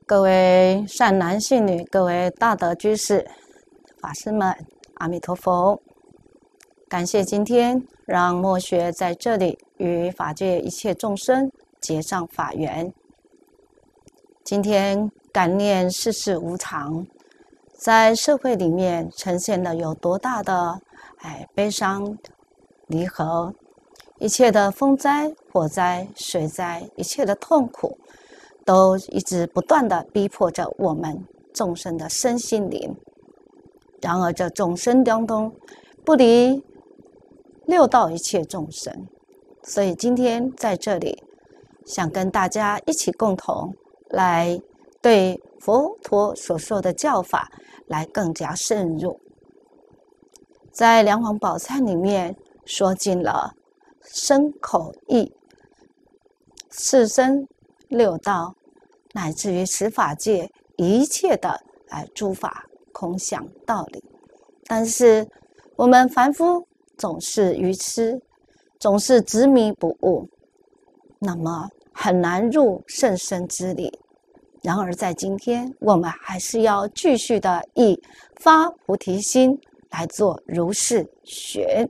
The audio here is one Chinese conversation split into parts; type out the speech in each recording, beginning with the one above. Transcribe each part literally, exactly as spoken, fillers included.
各位善男信女，各位大德居士、法师们，阿弥陀佛！感谢今天让墨学在这里与法界一切众生结上法缘。今天感念世事无常，在社会里面呈现了有多大的哎悲伤离合，一切的风灾、火灾、水灾，一切的痛苦，都一直不断的逼迫着我们众生的身心灵。然而这众生当中不离六道一切众生，所以今天在这里想跟大家一起共同来对佛陀所说的教法来更加深入。在梁皇宝忏里面说尽了身口意四身六道，乃至于十法界一切的哎诸法空相道理。但是我们凡夫总是愚痴，总是执迷不悟，那么很难入甚深之理。然而在今天，我们还是要继续的以发菩提心来做如是学。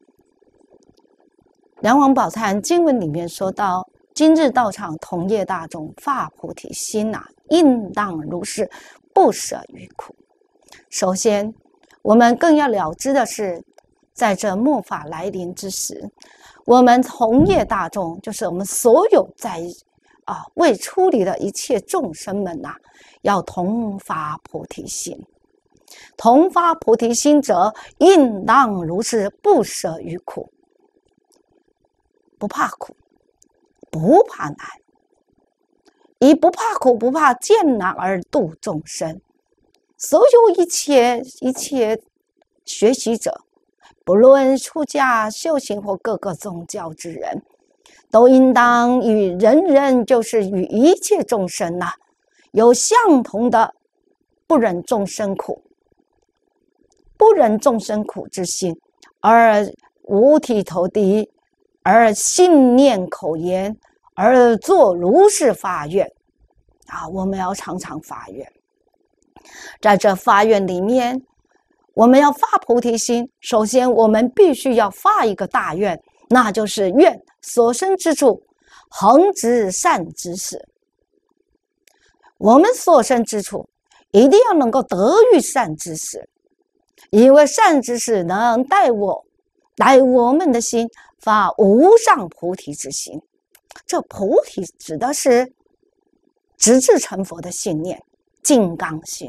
梁皇宝忏经文里面说到，今日道场同业大众发菩提心啊，应当如是，不舍于苦。首先我们更要了知的是，在这末法来临之时，我们同业大众，就是我们所有在啊未出离的一切众生们呐、啊，要同发菩提心。同发菩提心者，应当如是，不舍于苦。不怕苦，不怕难，以不怕苦不怕艰难而度众生。所有一切一切学习者，不论出家修行或各个宗教之人，都应当与人人，就是与一切众生呐、啊，有相同的不忍众生苦、不忍众生苦之心，而五体投地，而信念口言，而做如是发愿啊！我们要常常发愿。在这发愿里面，我们要发菩提心，首先我们必须要发一个大愿，那就是愿所生之处恒植善知识。我们所生之处一定要能够得遇善知识，因为善知识能带我带我们的心发无上菩提之心。这菩提指的是直至成佛的信念，金刚心。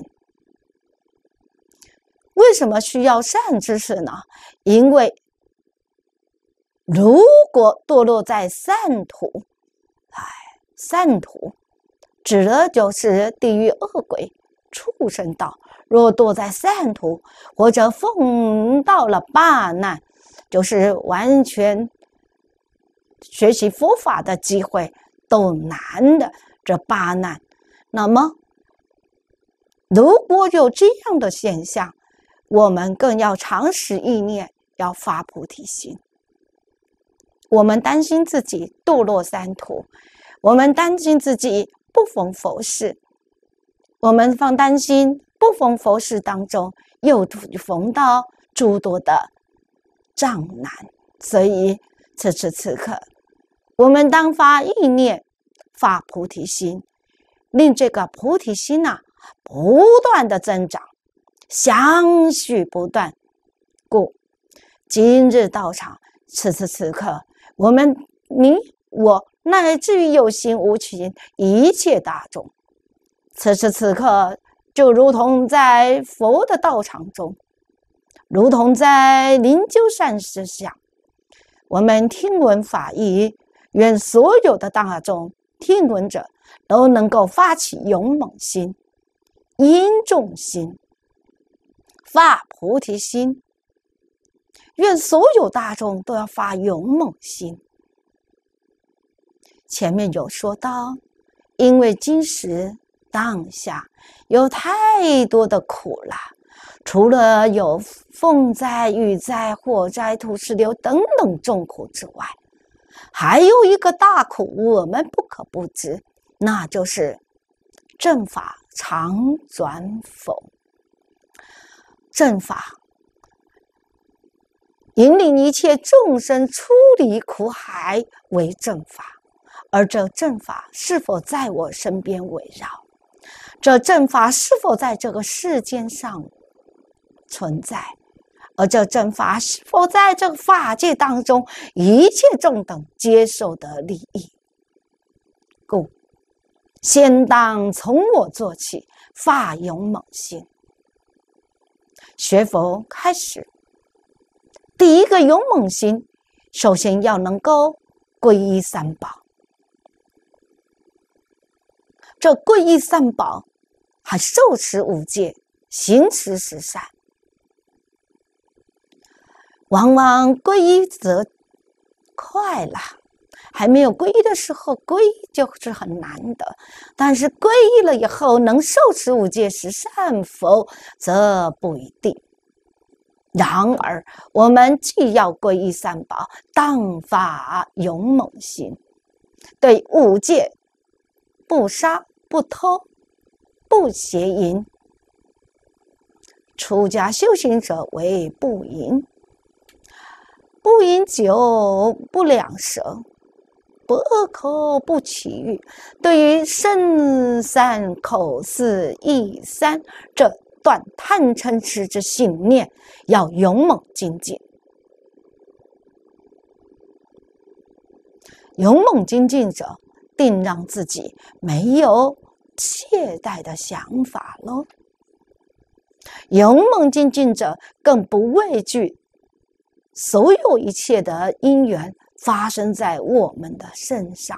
为什么需要善知识呢？因为如果堕落在善途，哎，善途指的就是地狱恶鬼、畜生道。若堕在善途，或者碰到了八难，就是完全学习佛法的机会都难的这八难。那么如果有这样的现象，我们更要常时意念，要发菩提心。我们担心自己堕落三途，我们担心自己不逢佛事，我们放担心不逢佛事当中又逢到诸多的障难。所以此时此刻，我们当发意念，发菩提心，令这个菩提心啊不断的增长，相续不断。故今日道场，此时此刻，我们你我乃至于有形无形一切大众，此时此刻就如同在佛的道场中，如同在灵鹫山之下，我们听闻法义，愿所有的大众听闻者都能够发起勇猛心、殷重心、发菩提心。愿所有大众都要发勇猛心。前面有说到，因为今时当下有太多的苦了，除了有风灾、雨灾、火灾、土石流等等众苦之外，还有一个大苦我们不可不知，那就是正法常转否？正法引领一切众生出离苦海为正法，而这正法是否在我身边围绕？这正法是否在这个世间上存在？而这正法是否在这个法界当中一切众等接受的利益？故先当从我做起，发勇猛心。学佛开始，第一个勇猛心，首先要能够皈依三宝。这皈依三宝，还受持五戒，行持十善。往往皈依则快了，还没有皈依的时候，皈依就是很难的。但是皈依了以后，能受持五戒十善否，则不一定。然而，我们既要皈依三宝，当发勇猛心，对五戒不杀、不偷、不邪淫。出家修行者为不淫。不饮酒，不两舌，不恶口，不绮语。对于身三、口四、意三这断贪嗔痴之信念，要勇猛精进。勇猛精进者，定让自己没有懈怠的想法喽。勇猛精进者，更不畏惧所有一切的因缘发生在我们的身上。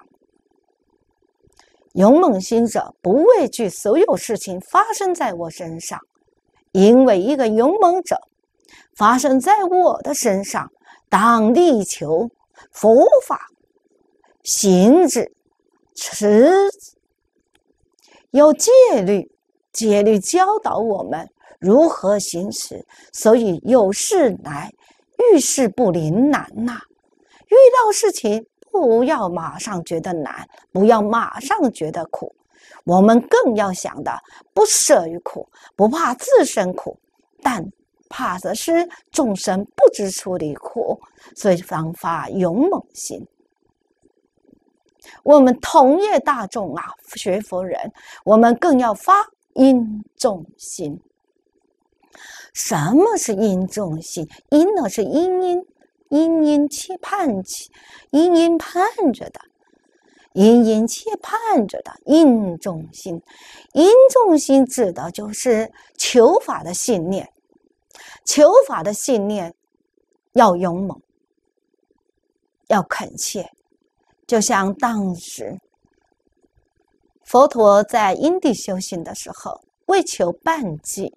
勇猛心者不畏惧所有事情发生在我身上，因为一个勇猛者发生在我的身上，当力求佛法行之持之。有戒律，戒律教导我们如何行持，所以有事来遇事不临难呐、啊，遇到事情不要马上觉得难，不要马上觉得苦，我们更要想的不舍于苦，不怕自身苦，但怕的是众生不知处理苦，所以方发勇猛心。我们同业大众啊，学佛人，我们更要发殷重心。什么是殷重心？殷呢是殷殷殷殷切盼起，殷殷盼着的，殷殷切盼着的殷重心。殷重心指的就是求法的信念，求法的信念要勇猛，要恳切。就像当时佛陀在因地修行的时候，为求办济，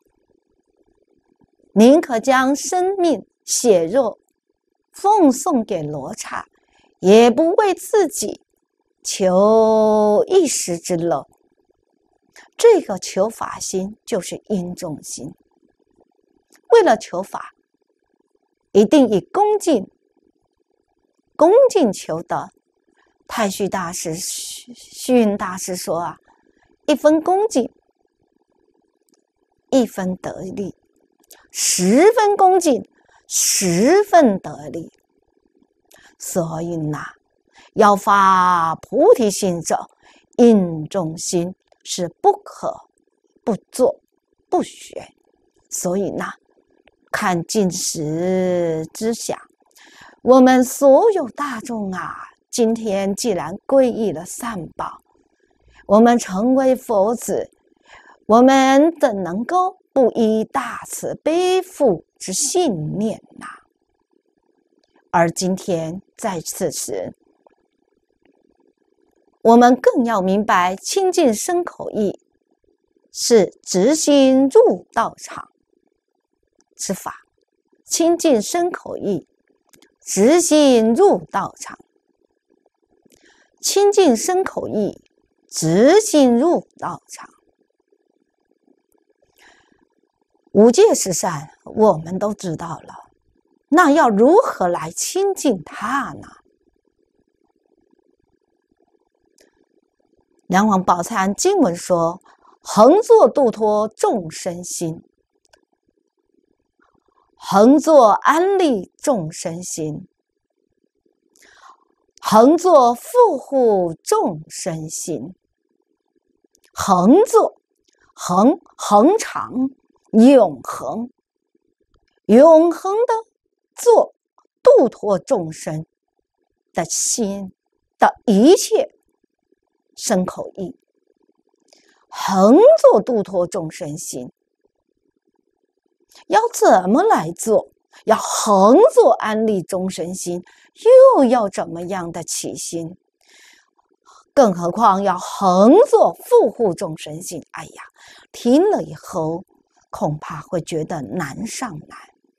宁可将生命血肉奉送给罗刹，也不为自己求一时之乐。这个求法心就是殷重心。为了求法，一定以恭敬恭敬求得。太虚大师、虚云大师说啊，一分恭敬，一分得利；十分恭敬，十分得利。所以呐，要发菩提心者，殷重心是不可不做、不学。所以呢，看今时之想，我们所有大众啊，今天既然皈依了三宝，我们成为佛子，我们怎能够不依大慈悲父之信念呐、啊？而今天在此时，我们更要明白，清净身口意是直心入道场之法。清净身口意，直心入道场。清净身口意，直心入道场。五戒十善我们都知道了，那要如何来亲近它呢？ 梁皇宝忏经文说：恒作度脱众生心，恒作安利众生心，恒作护护众生心。恒作，恒恒长，永恒，永恒的做度脱众生的心的一切身口意，恒做度脱众生心。要怎么来做？要恒做安利众生心，又要怎么样的起心？更何况要恒做护护众生心。哎呀，听了以后恐怕会觉得难上难。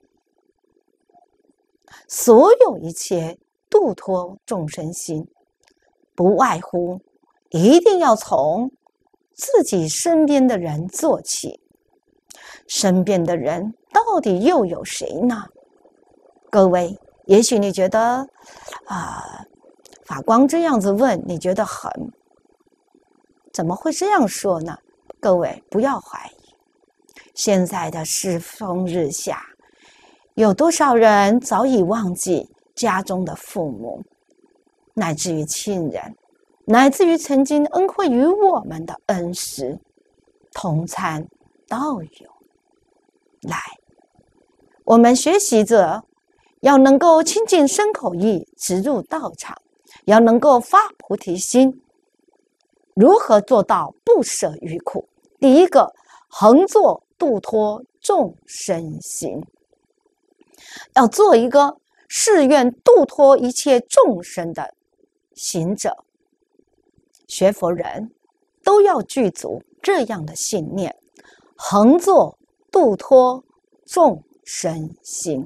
所有一切度脱众生心，不外乎一定要从自己身边的人做起。身边的人到底又有谁呢？各位，也许你觉得啊、呃，法光这样子问，你觉得很怎么会这样说呢？各位不要怀疑，现在的世风日下，有多少人早已忘记家中的父母，乃至于亲人，乃至于曾经恩惠于我们的恩师、同参道友。来，我们学习者要能够亲近身口意，直入道场，要能够发菩提心。如何做到不舍于苦？第一个，恒做度脱众生心，要做一个誓愿度脱一切众生的行者。学佛人都要具足这样的信念，恒做度脱众生心。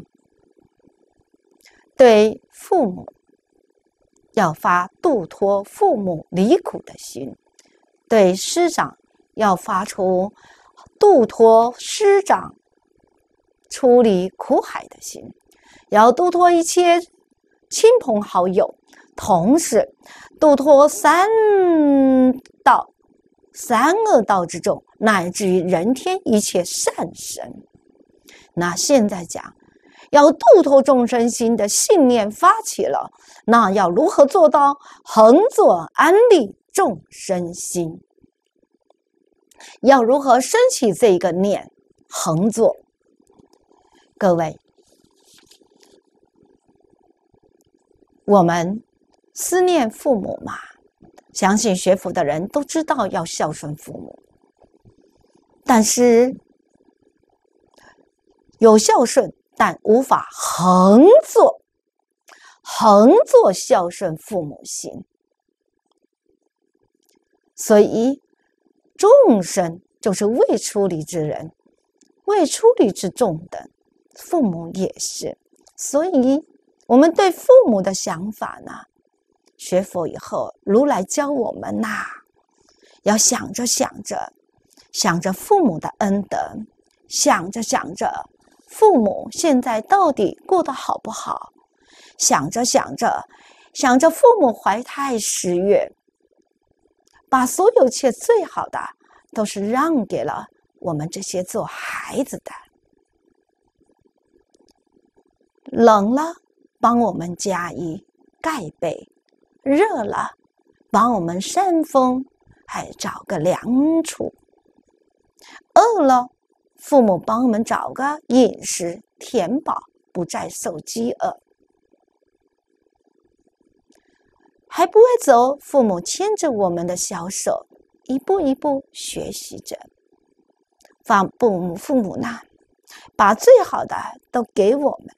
对父母要发度脱父母离苦的心，对师长要发出度脱师长出离苦海的心，要度脱一切亲朋好友，同时度脱三道三恶道之众，乃至于人天一切善神。那现在讲要度脱众生心的信念发起了，那要如何做到恒做安利众生心？要如何升起这个念恒做？各位，我们思念父母嘛，相信学佛的人都知道要孝顺父母，但是有孝顺，但无法恒做恒做孝顺父母心。所以众生就是未出离之人，未出离之众等，父母也是。所以我们对父母的想法呢，学佛以后如来教我们呐、啊，要想着想着想着父母的恩德，想着想着父母现在到底过得好不好，想着想着想着父母怀胎十月，把所有一切最好的都是让给了我们这些做孩子的。冷了帮我们加衣盖被，热了帮我们扇风，还找个凉处，饿了父母帮我们找个饮食填饱，不再受饥饿。还不会走，父母牵着我们的小手，一步一步学习着。父母父母呢，把最好的都给我们了。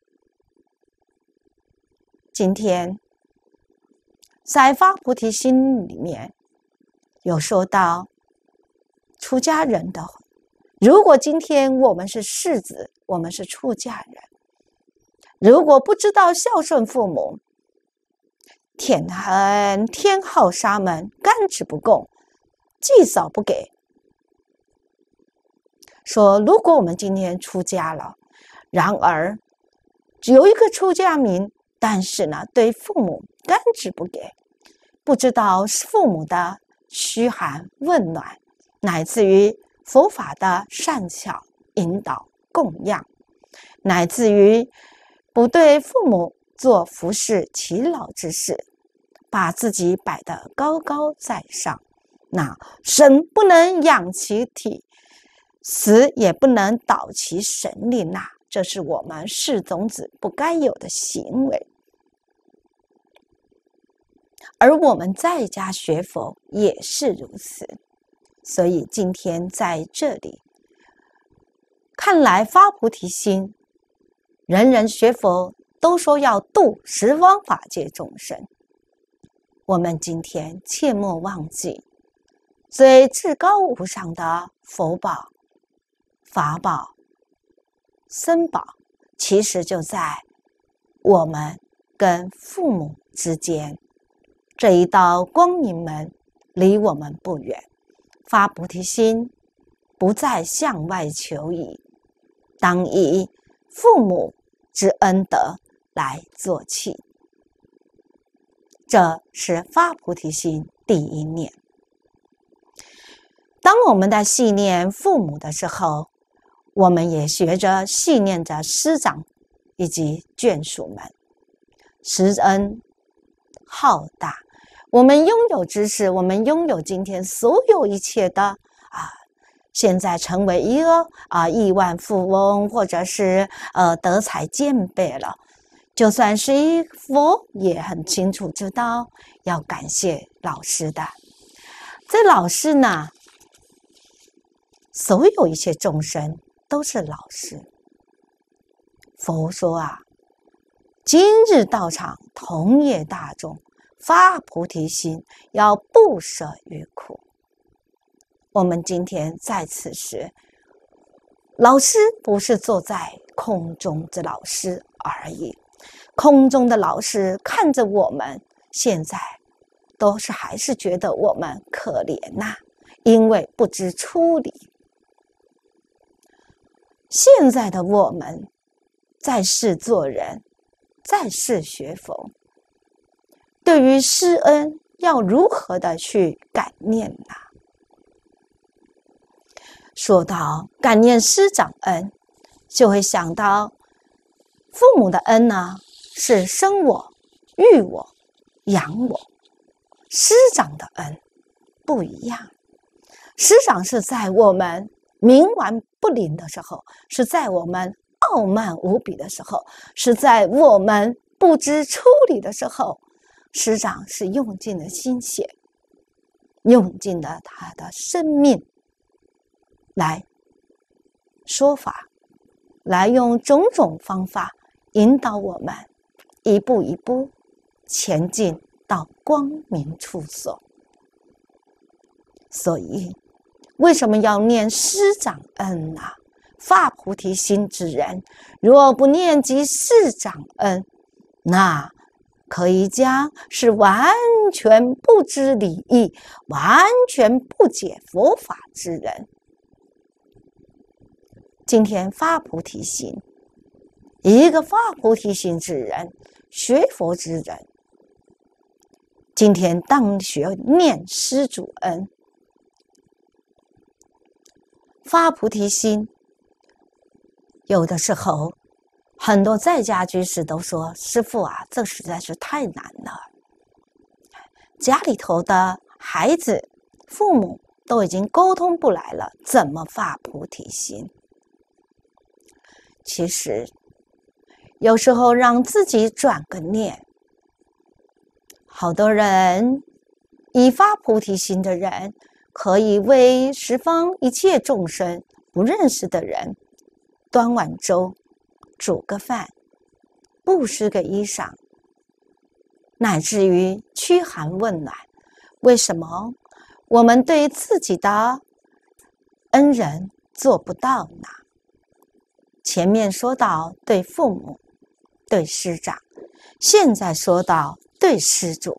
今天在发菩提心里面有说到出家人的，如果今天我们是世子，我们是出家人，如果不知道孝顺父母，天恨天好沙门，甘之不供，祭扫不给。说如果我们今天出家了，然而有一个出家民，但是呢对父母甘之不给，不知道父母的嘘寒问暖，乃至于佛法的善巧引导供养，乃至于不对父母做服侍耆老之事，把自己摆得高高在上，那生不能养其体，死也不能导其神灵呐、啊！这是我们世宗子不该有的行为。而我们在家学佛也是如此，所以今天在这里，看来发菩提心，人人学佛都说要度十方法界众生。我们今天切莫忘记，最至高无上的佛宝、法宝、僧宝，其实就在我们跟父母之间。这一道光明门离我们不远，发菩提心，不再向外求矣，当以父母之恩德来做契。这是发菩提心第一念。当我们在系念父母的时候，我们也学着系念着师长以及眷属们，师恩浩大。我们拥有知识，我们拥有今天所有一切的啊，现在成为一个啊亿万富翁，或者是呃德才兼备了。就算是一佛，也很清楚知道要感谢老师的。这老师呢，所有一切众生都是老师。佛说啊，今日道场同业大众，发菩提心，要不舍于苦。我们今天在此时，老师不是坐在空中的老师而已，空中的老师看着我们，现在都是还是觉得我们可怜呐、啊，因为不知出离。现在的我们在世做人，在世学佛，对于师恩要如何的去感念呢、啊？说到感念师长恩，就会想到父母的恩呢，是生我、育我、养我。师长的恩不一样，师长是在我们冥顽不灵的时候，是在我们傲慢无比的时候，是在我们不知处理的时候，师长是用尽了心血，用尽了他的生命来说法，来用种种方法引导我们一步一步前进到光明处所。所以为什么要念师长恩啊？发菩提心之人，若不念及师长恩，那可以讲是完全不知礼义，完全不解佛法之人。今天发菩提心，一个发菩提心之人，学佛之人，今天当学念师主恩，发菩提心。有的时候很多在家居士都说，师父啊，这实在是太难了，家里头的孩子父母都已经沟通不来了，怎么发菩提心？其实有时候让自己转个念，好多人已发菩提心的人，可以为十方一切众生不认识的人端碗粥，煮个饭，布施个衣裳，乃至于驱寒问暖。为什么我们对自己的恩人做不到呢？前面说到对父母、对师长，现在说到对施主。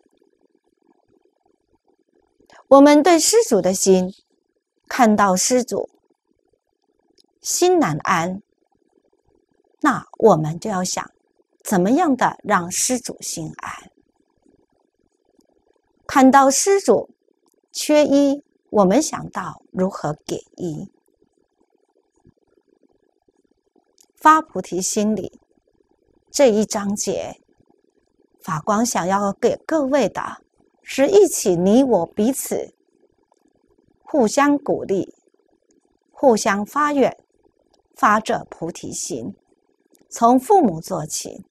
我们对施主的心，看到施主心难安，那我们就要想怎么样的让施主心安。看到施主缺一，我们想到如何给一。发菩提心里这一章节，法光想要给各位的是一起你我彼此互相鼓励，互相发愿，发这菩提心，从父母做起，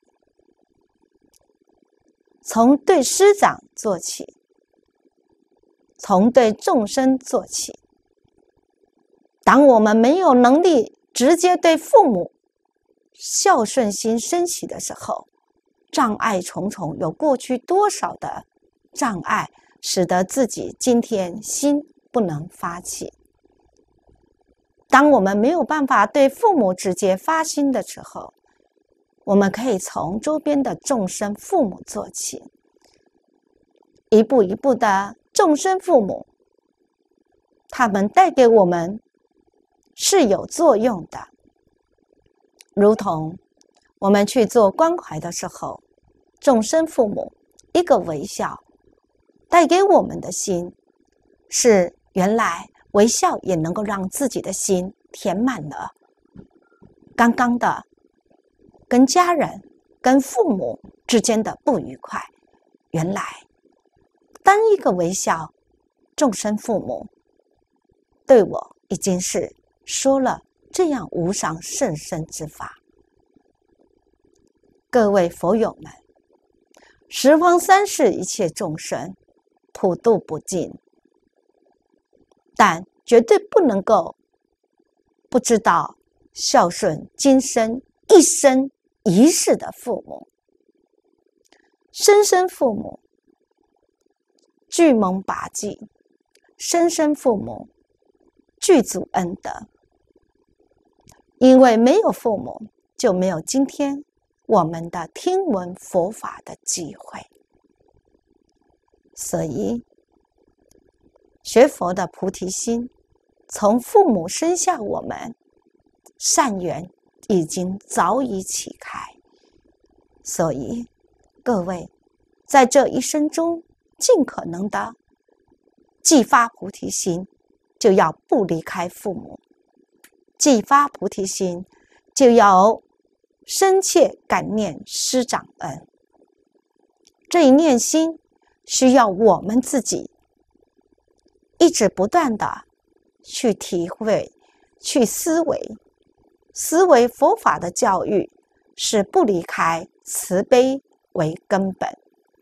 从对师长做起，从对众生做起。当我们没有能力直接对父母孝顺心升起的时候，障碍重重，有过去多少的障碍，使得自己今天心不能发起。当我们没有办法对父母直接发心的时候，我们可以从周边的众生父母做起，一步一步的众生父母，他们带给我们是有作用的。如同我们去做关怀的时候，众生父母一个微笑带给我们的心，是原来微笑也能够让自己的心填满了刚刚的跟家人跟父母之间的不愉快。原来单一个微笑，众生父母对我已经是说了这样无上甚深之法。各位佛友们，十方三世一切众生普度不尽，但绝对不能够不知道孝顺今生一生一世的父母。生身父母俱蒙拔济，生身父母具足恩德。因为没有父母，就没有今天我们的听闻佛法的机会。所以学佛的菩提心，从父母生下我们，善缘已经早已启开。所以各位在这一生中，尽可能的既发菩提心，就要不离开父母；既发菩提心，就要深切感念师长恩。这一念心需要我们自己一直不断的去体会，去思维。思维佛法的教育是不离开慈悲为根本。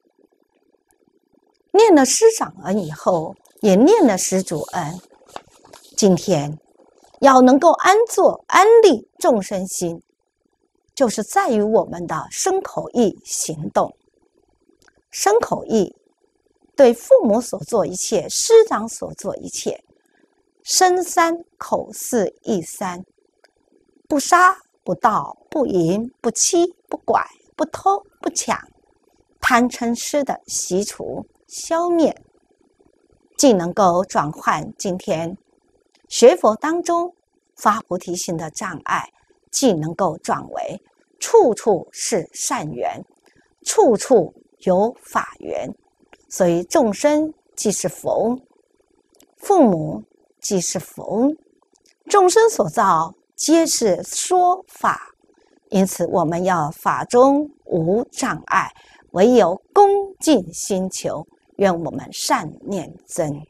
念了师长恩以后，也念了师主恩。今天要能够安坐安立众生心，就是在于我们的身口意行动。身口意对父母所做一切，师长所做一切，身三口四意三，不杀不盗不淫不欺不拐不偷不抢，贪嗔痴的习除消灭，既能够转换今天学佛当中发菩提心的障碍，既能够转为处处是善缘，处处有法缘。所以众生即是佛，父母即是佛，众生所造皆是说法。因此我们要法中无障碍，唯有恭敬心求，愿我们善念增。